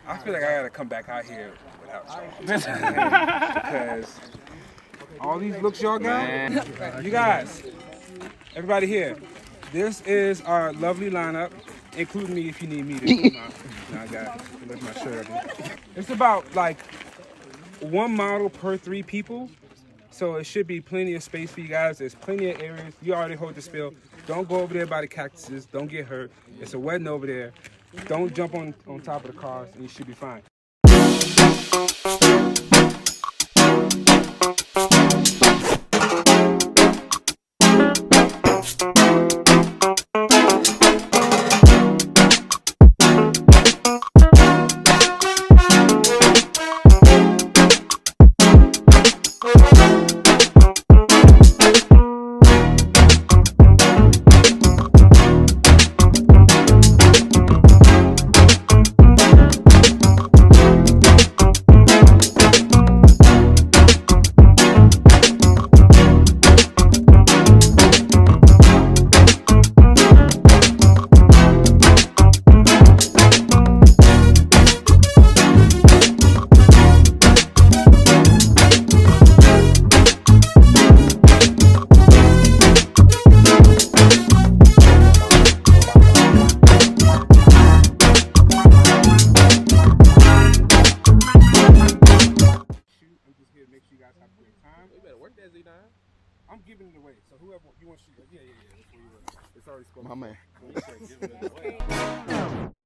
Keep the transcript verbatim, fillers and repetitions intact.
I feel like I gotta come back out here without y'all. Because all these looks y'all got, you guys, everybody here, this is our lovely lineup, including me if you need me to come out. Now I got to lift my shirt up. It's about like one model per three people. So it should be plenty of space for you guys. There's plenty of areas. You already hold the spill. Don't go over there by the cactuses. Don't get hurt. It's a wedding over there. Don't jump on, on top of the cars and you should be fine. I'm giving it away, so whoever you want to shoot, yeah, yeah, yeah, that's where you want. It's already spoken. My man.